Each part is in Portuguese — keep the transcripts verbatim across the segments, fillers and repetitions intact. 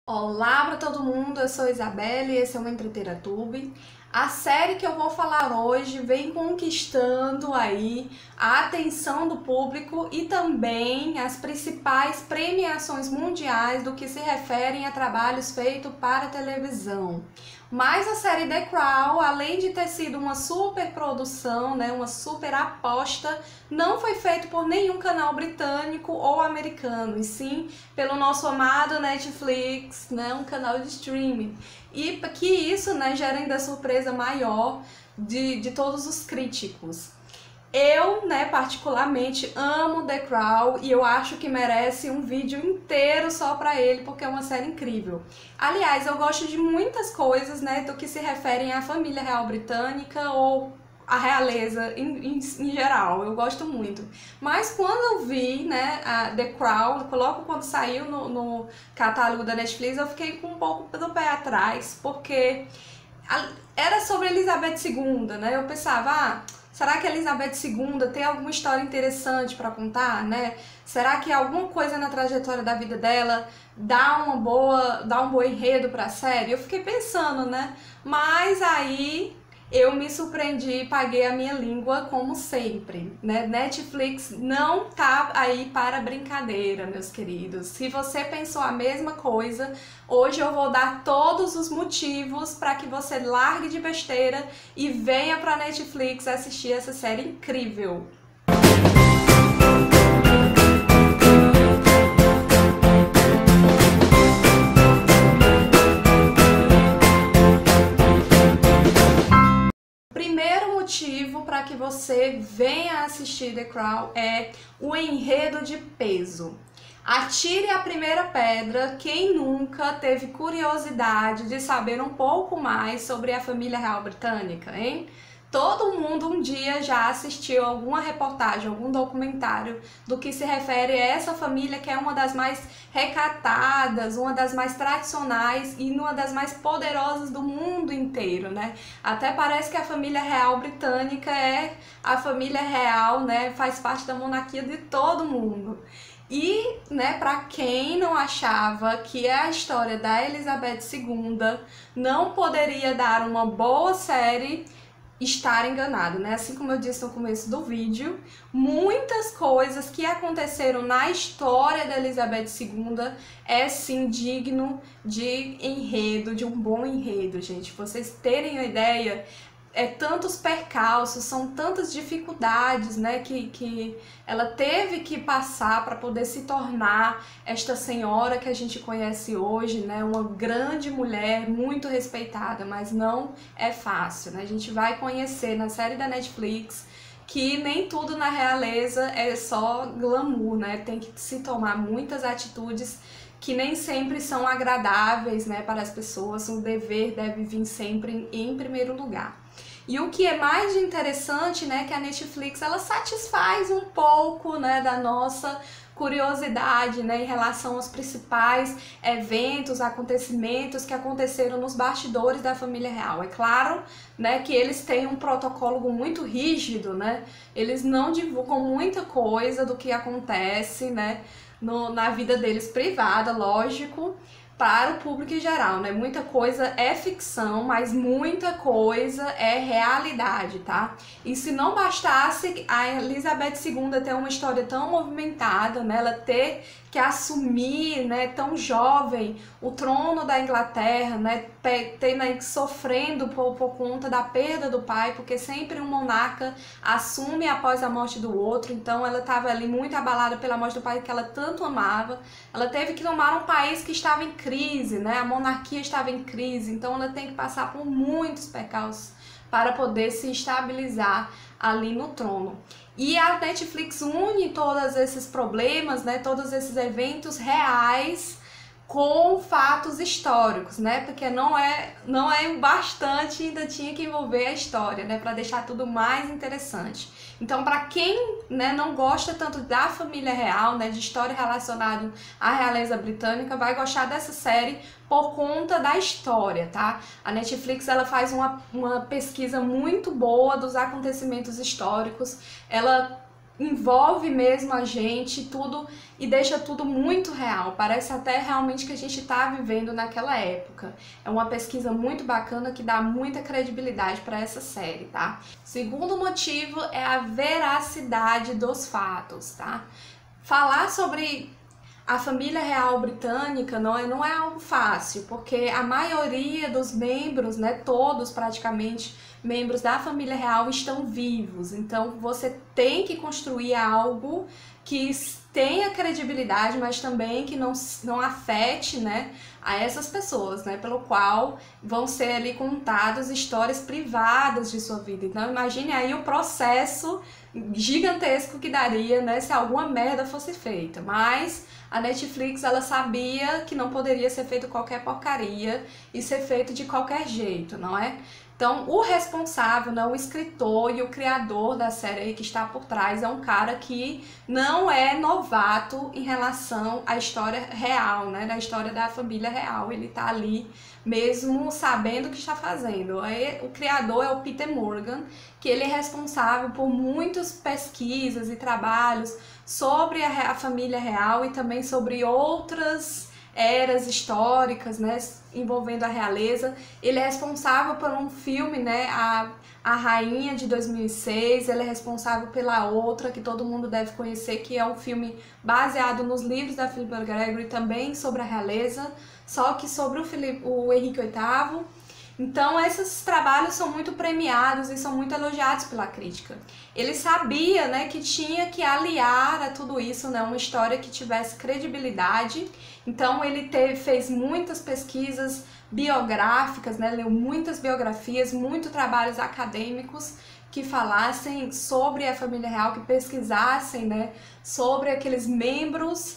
Olá para todo mundo, eu sou Isabelle e esse é o EntreTeraTube. A série que eu vou falar hoje vem conquistando aí a atenção do público e também as principais premiações mundiais do que se referem a trabalhos feitos para televisão. Mas a série The Crown, além de ter sido uma super produção, né, uma super aposta, não foi feito por nenhum canal britânico ou americano, e sim pelo nosso amado Netflix, né, um canal de streaming. E que isso, né, gera ainda surpresa maior de, de todos os críticos. Eu, né, particularmente amo The Crown e eu acho que merece um vídeo inteiro só pra ele, porque é uma série incrível. Aliás, eu gosto de muitas coisas, né, do que se referem à família real britânica ou à realeza em, em, em geral, eu gosto muito. Mas quando eu vi, né, a The Crown, coloco quando saiu no, no catálogo da Netflix, eu fiquei com um pouco do pé atrás, porque a, era sobre Elizabeth segunda, né, eu pensava, ah, será que a Elizabeth segunda tem alguma história interessante para contar, né? Será que alguma coisa na trajetória da vida dela dá uma boa, dá um bom enredo para a série? Eu fiquei pensando, né? Mas aí eu me surpreendi e paguei a minha língua como sempre, né? Netflix não tá aí para brincadeira, meus queridos. Se você pensou a mesma coisa, hoje eu vou dar todos os motivos para que você largue de besteira e venha para Netflix assistir essa série incrível. Motivo para que você venha assistir The Crown é o enredo de peso. Atire a primeira pedra quem nunca teve curiosidade de saber um pouco mais sobre a família real britânica, hein? Todo mundo um dia já assistiu alguma reportagem, algum documentário do que se refere a essa família que é uma das mais recatadas, uma das mais tradicionais e uma das mais poderosas do mundo inteiro, né? Até parece que a família real britânica é a família real, né? Faz parte da monarquia de todo mundo. E, né, para quem não achava que a história da Elizabeth segunda não poderia dar uma boa série, estar enganado, né? Assim como eu disse no começo do vídeo, muitas coisas que aconteceram na história da Elizabeth segunda é sim digno de enredo, de um bom enredo, gente. Pra vocês terem uma ideia, é tantos percalços, são tantas dificuldades, né, que, que ela teve que passar para poder se tornar esta senhora que a gente conhece hoje, né, uma grande mulher, muito respeitada, mas não é fácil, né? A gente vai conhecer na série da Netflix que nem tudo na realeza é só glamour, né? Tem que se tomar muitas atitudes que nem sempre são agradáveis, né, para as pessoas. O dever deve vir sempre em, em primeiro lugar. E o que é mais interessante, né, que a Netflix ela satisfaz um pouco, né, da nossa curiosidade, né, em relação aos principais eventos, acontecimentos que aconteceram nos bastidores da família real. É claro, né, que eles têm um protocolo muito rígido, né? Eles não divulgam muita coisa do que acontece, né, no, na vida deles privada, lógico, para o público em geral, né? Muita coisa é ficção, mas muita coisa é realidade, tá? E se não bastasse a Elizabeth segunda ter uma história tão movimentada, né? Ela ter que assumir, né, tão jovem, o trono da Inglaterra, né? Ter, né, sofrendo por, por conta da perda do pai, porque sempre um monarca assume após a morte do outro, então ela estava ali muito abalada pela morte do pai que ela tanto amava. Ela teve que tomar um país que estava em crise, né? A monarquia estava em crise, então ela tem que passar por muitos percalços para poder se estabilizar ali no trono. E a Netflix une todos esses problemas, né, todos esses eventos reais com fatos históricos, né? Porque não é não é bastante, ainda tinha que envolver a história, né, para deixar tudo mais interessante. Então, para quem, né, não gosta tanto da família real, né, de história relacionada à realeza britânica, vai gostar dessa série por conta da história, tá? A Netflix ela faz uma, uma pesquisa muito boa dos acontecimentos históricos, ela envolve mesmo a gente, tudo, e deixa tudo muito real. Parece até realmente que a gente está vivendo naquela época. É uma pesquisa muito bacana que dá muita credibilidade para essa série, tá? Segundo motivo é a veracidade dos fatos, tá? Falar sobre a família real britânica não é, não é algo fácil, porque a maioria dos membros, né, todos praticamente, membros da família real estão vivos. Então você tem que construir algo que tenha credibilidade, mas também que não, não afete, né, a essas pessoas, né, pelo qual vão ser ali contadas histórias privadas de sua vida. Então imagine aí o processo gigantesco que daria, né, se alguma merda fosse feita. Mas a Netflix, ela sabia que não poderia ser feito qualquer porcaria e ser feito de qualquer jeito, não é? Então, o responsável, né, o escritor e o criador da série aí que está por trás é um cara que não é novato em relação à história real, né, da história da família real. Ele tá ali mesmo sabendo o que está fazendo. O criador é o Peter Morgan, que ele é responsável por muitas pesquisas e trabalhos sobre a, a família real e também sobre outras eras históricas, né, envolvendo a realeza. Ele é responsável por um filme, né, a, a Rainha, de dois mil e seis, ele é responsável pela outra, que todo mundo deve conhecer, que é um filme baseado nos livros da Philippa Gregory, também sobre a realeza, só que sobre o, Filipe, o Henrique oitavo. Então esses trabalhos são muito premiados e são muito elogiados pela crítica. Ele sabia, né, que tinha que aliar a tudo isso, né, uma história que tivesse credibilidade. Então ele teve, fez muitas pesquisas biográficas, né, leu muitas biografias, muitos trabalhos acadêmicos que falassem sobre a família real, que pesquisassem, né, sobre aqueles membros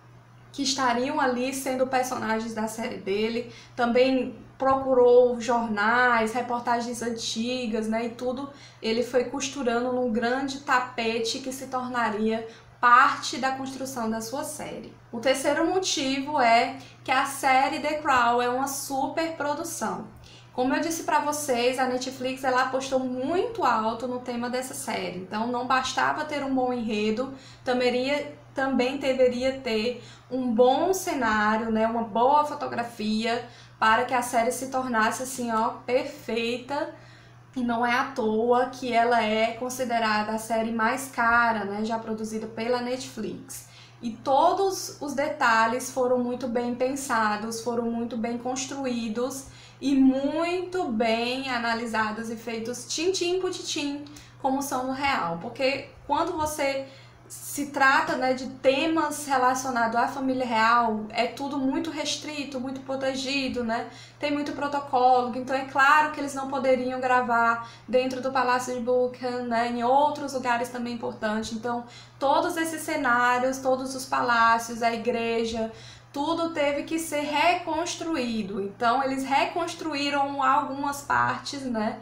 que estariam ali sendo personagens da série dele. Também procurou jornais, reportagens antigas, né, e tudo ele foi costurando num grande tapete que se tornaria parte da construção da sua série. O terceiro motivo é que a série The Crown é uma super produção. Como eu disse para vocês, a Netflix ela apostou muito alto no tema dessa série. Então não bastava ter um bom enredo, também, também deveria ter um bom cenário, né, uma boa fotografia, para que a série se tornasse assim, ó, perfeita. E não é à toa que ela é considerada a série mais cara, né, já produzida pela Netflix. E todos os detalhes foram muito bem pensados, foram muito bem construídos e muito bem analisados e feitos tintim por tintim, como são no real. Porque quando você se trata, né, de temas relacionados à família real, é tudo muito restrito, muito protegido, né? Tem muito protocolo, então é claro que eles não poderiam gravar dentro do Palácio de Buckingham, né, em outros lugares também importantes. Então todos esses cenários, todos os palácios, a igreja, tudo teve que ser reconstruído. Então eles reconstruíram algumas partes, né,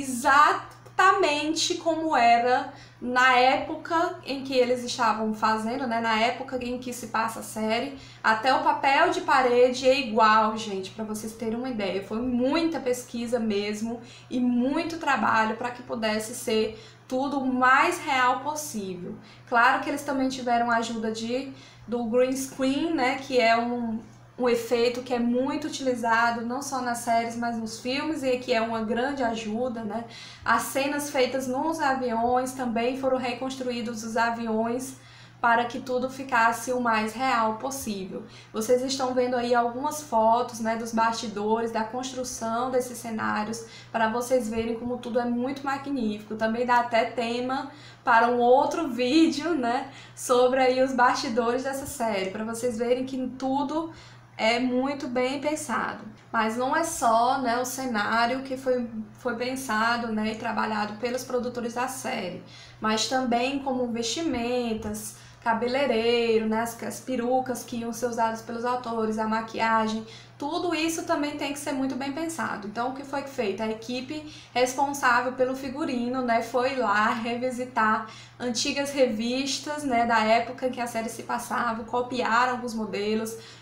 exatamente como era na época em que eles estavam fazendo, né, na época em que se passa a série. Até o papel de parede é igual, gente, para vocês terem uma ideia. Foi muita pesquisa mesmo e muito trabalho para que pudesse ser tudo o mais real possível. Claro que eles também tiveram a ajuda de, do green screen, né, que é um, um efeito que é muito utilizado não só nas séries, mas nos filmes, e que é uma grande ajuda, né? As cenas feitas nos aviões também foram reconstruídos os aviões para que tudo ficasse o mais real possível. Vocês estão vendo aí algumas fotos, né, dos bastidores, da construção desses cenários, para vocês verem como tudo é muito magnífico. Também dá até tema para um outro vídeo, né, sobre aí os bastidores dessa série, para vocês verem que tudo é muito bem pensado. Mas não é só, né, o cenário que foi, foi pensado, né, e trabalhado pelos produtores da série, mas também como vestimentas, cabeleireiro, né, as, as perucas que iam ser usadas pelos autores, a maquiagem, tudo isso também tem que ser muito bem pensado. Então o que foi feito? A equipe responsável pelo figurino, né, foi lá revisitar antigas revistas, né, da época em que a série se passava, copiaram alguns modelos,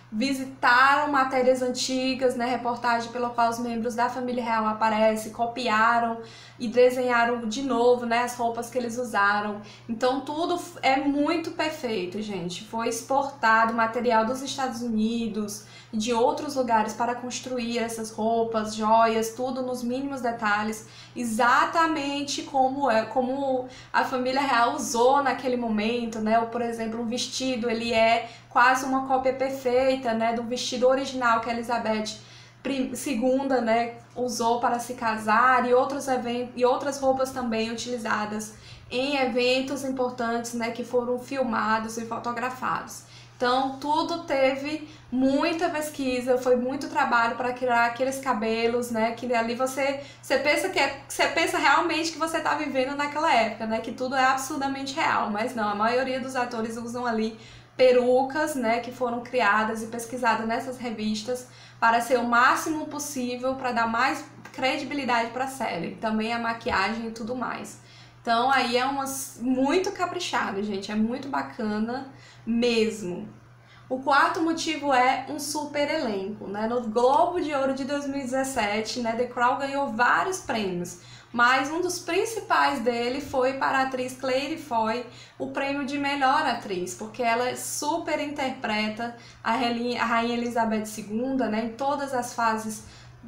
visitaram matérias antigas, né, reportagem pela qual os membros da família real aparecem, copiaram e desenharam de novo, né, as roupas que eles usaram. Então tudo é muito perfeito, gente. Foi exportado material dos Estados Unidos, de outros lugares para construir essas roupas, joias, tudo nos mínimos detalhes, exatamente como é, como a família real usou naquele momento, né? Ou, por exemplo, um vestido, ele é quase uma cópia perfeita, né, do vestido original que a Elizabeth segunda, né, usou para se casar, e outros eventos e outras roupas também utilizadas em eventos importantes, né, que foram filmados e fotografados. Então, tudo teve muita pesquisa, foi muito trabalho para criar aqueles cabelos, né? Que ali você, você pensa que é, você pensa realmente que você está vivendo naquela época, né? Que tudo é absurdamente real, mas não, a maioria dos atores usam ali perucas, né? Que foram criadas e pesquisadas nessas revistas para ser o máximo possível, para dar mais credibilidade para a série. Também a maquiagem e tudo mais. Então aí é umas muito caprichado, gente, é muito bacana mesmo. O quarto motivo é um super elenco, né? No Globo de Ouro de dois mil e dezessete, né, The Crown ganhou vários prêmios, mas um dos principais dele foi para a atriz Claire Foy, o prêmio de melhor atriz, porque ela super interpreta a Rainha Elizabeth segunda, né, em todas as fases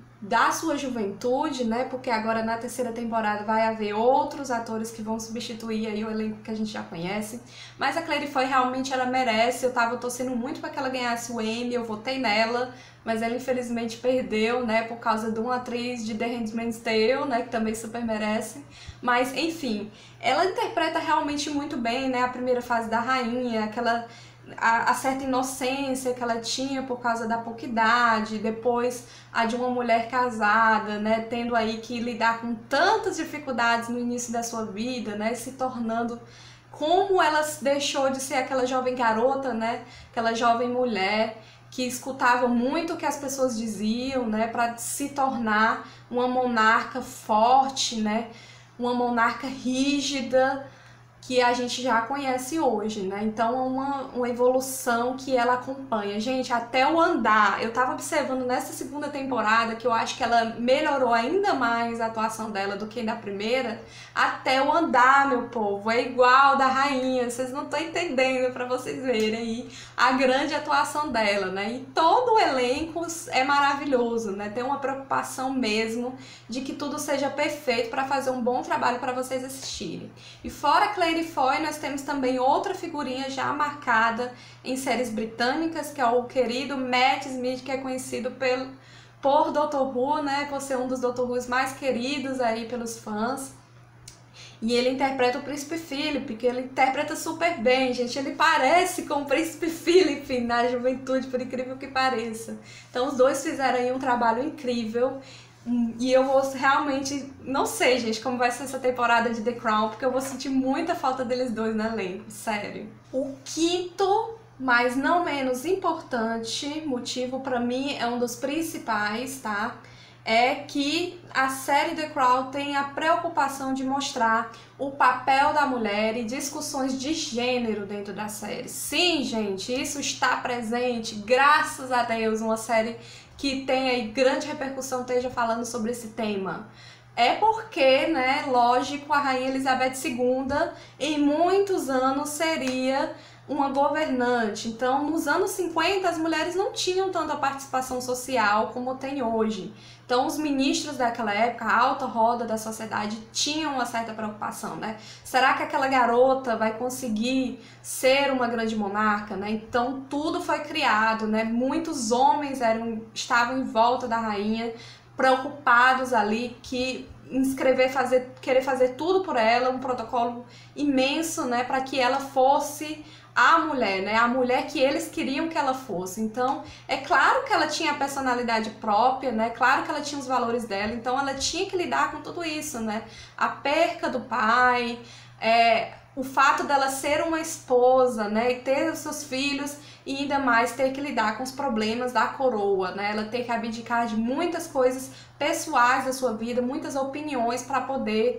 da sua juventude, né? Porque agora na terceira temporada vai haver outros atores que vão substituir aí o elenco que a gente já conhece. Mas a Claire Foy realmente ela merece. Eu tava torcendo muito para que ela ganhasse o Emmy, eu votei nela, mas ela infelizmente perdeu, né? Por causa de uma atriz de The Handmaid's Tale, né? Que também super merece. Mas enfim, ela interpreta realmente muito bem, né? A primeira fase da rainha, aquela A, a certa inocência que ela tinha por causa da pouca idade, depois a de uma mulher casada, né, tendo aí que lidar com tantas dificuldades no início da sua vida, né, se tornando, como ela deixou de ser aquela jovem garota, né, aquela jovem mulher que escutava muito o que as pessoas diziam, né, para se tornar uma monarca forte, né, uma monarca rígida, que a gente já conhece hoje, né? Então é uma, uma evolução que ela acompanha. Gente, até o andar, eu tava observando nessa segunda temporada que eu acho que ela melhorou ainda mais a atuação dela do que na primeira. Até o andar, meu povo, é igual da rainha, vocês não estão entendendo, para vocês verem aí a grande atuação dela, né? E todo o elenco é maravilhoso, né? Tem uma preocupação mesmo de que tudo seja perfeito para fazer um bom trabalho para vocês assistirem. E fora Claire Foy, nós temos também outra figurinha já marcada em séries britânicas, que é o querido Matt Smith, que é conhecido pelo, por doutor Who, né, por ser um dos doutor Who's mais queridos aí pelos fãs. E ele interpreta o Príncipe Philip, que ele interpreta super bem, gente. Ele parece com o Príncipe Philip na juventude, por incrível que pareça. Então os dois fizeram aí um trabalho incrível. E eu vou realmente, não sei, gente, como vai ser essa temporada de The Crown, porque eu vou sentir muita falta deles dois no elenco, sério. O quinto, mas não menos importante, motivo pra mim é um dos principais, tá? É que a série The Crown tem a preocupação de mostrar o papel da mulher e discussões de gênero dentro da série. Sim, gente, isso está presente, graças a Deus, uma série que tem aí grande repercussão esteja falando sobre esse tema. É porque, né, lógico, a Rainha Elizabeth segunda em muitos anos seria uma governante. Então, nos anos cinquenta, as mulheres não tinham tanta participação social como tem hoje. Então, os ministros daquela época, a alta roda da sociedade, tinham uma certa preocupação, né? Será que aquela garota vai conseguir ser uma grande monarca, né? Então, tudo foi criado, né? Muitos homens eram, estavam em volta da rainha, preocupados ali que inscrever, fazer, querer fazer tudo por ela, um protocolo imenso, né, para que ela fosse a mulher, né, a mulher que eles queriam que ela fosse. Então, é claro que ela tinha a personalidade própria, né, claro que ela tinha os valores dela, então ela tinha que lidar com tudo isso, né, a perca do pai, é, o fato dela ser uma esposa, né, e ter os seus filhos, e ainda mais ter que lidar com os problemas da coroa, né? Ela ter que abdicar de muitas coisas pessoais da sua vida, muitas opiniões para poder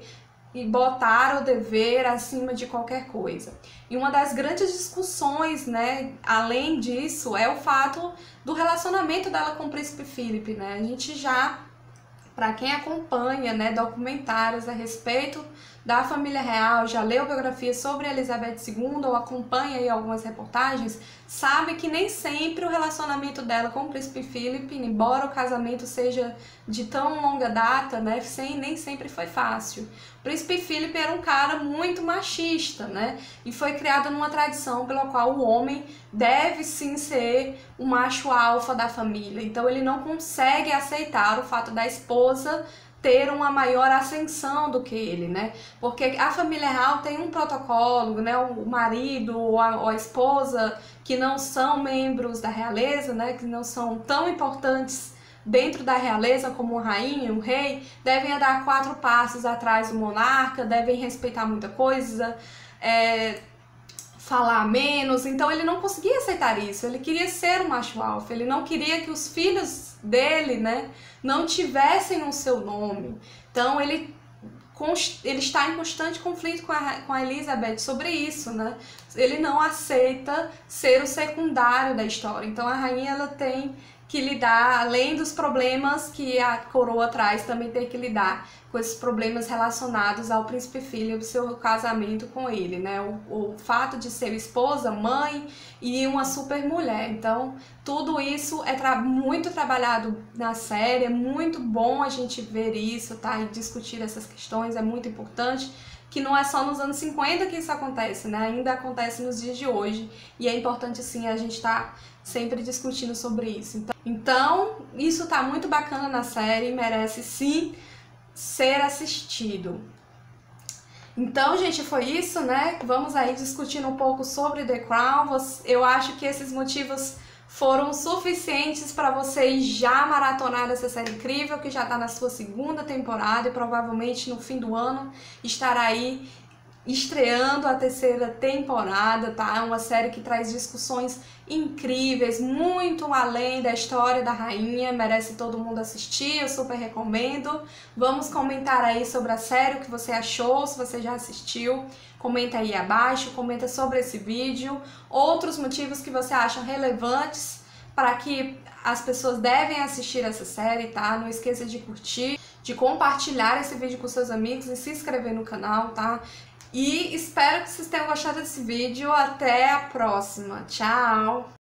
e botar o dever acima de qualquer coisa. E uma das grandes discussões, né, além disso, é o fato do relacionamento dela com o príncipe Philip, né? A gente já, para quem acompanha, né, documentários a respeito da família real, já leu biografias sobre Elizabeth segunda ou acompanha aí algumas reportagens, sabe que nem sempre o relacionamento dela com o príncipe Philip, embora o casamento seja de tão longa data, né, sem, nem sempre foi fácil. O príncipe Philip era um cara muito machista, né, e foi criado numa tradição pela qual o homem deve sim ser o macho alfa da família. Então ele não consegue aceitar o fato da esposa ter uma maior ascensão do que ele, né? Porque a família real tem um protocolo, né? O marido ou a, ou a esposa que não são membros da realeza, né? Que não são tão importantes dentro da realeza como uma rainha, um rei, devem dar quatro passos atrás do monarca, devem respeitar muita coisa, é, falar menos. Então ele não conseguia aceitar isso, ele queria ser um macho alfa, ele não queria que os filhos dele, né, não tivessem o seu nome. Então ele, ele está em constante conflito com a, com a Elizabeth sobre isso, né? Ele não aceita ser o secundário da história. Então a rainha ela tem que lidar, além dos problemas que a coroa traz, também tem que lidar com esses problemas relacionados ao príncipe Philip, seu casamento com ele, né? O, o fato de ser esposa, mãe e uma super mulher. Então, tudo isso é tra muito trabalhado na série, é muito bom a gente ver isso, tá? E discutir essas questões, é muito importante. Que não é só nos anos cinquenta que isso acontece, né? Ainda acontece nos dias de hoje. E é importante, sim, a gente estar sempre discutindo sobre isso. Então, então isso tá muito bacana na série, merece, sim, ser assistido. Então, gente, foi isso, né? Vamos aí discutindo um pouco sobre The Crown. Eu acho que esses motivos foram suficientes para vocês já maratonar essa série incrível, que já está na sua segunda temporada e provavelmente no fim do ano estará aí estreando a terceira temporada, tá? É uma série que traz discussões incríveis, muito além da história da rainha, merece todo mundo assistir, eu super recomendo. Vamos comentar aí sobre a série, o que você achou, se você já assistiu, comenta aí abaixo, comenta sobre esse vídeo, outros motivos que você acha relevantes para que as pessoas devem assistir essa série, tá? Não esqueça de curtir, de compartilhar esse vídeo com seus amigos e se inscrever no canal, tá? E espero que vocês tenham gostado desse vídeo. Até a próxima. Tchau!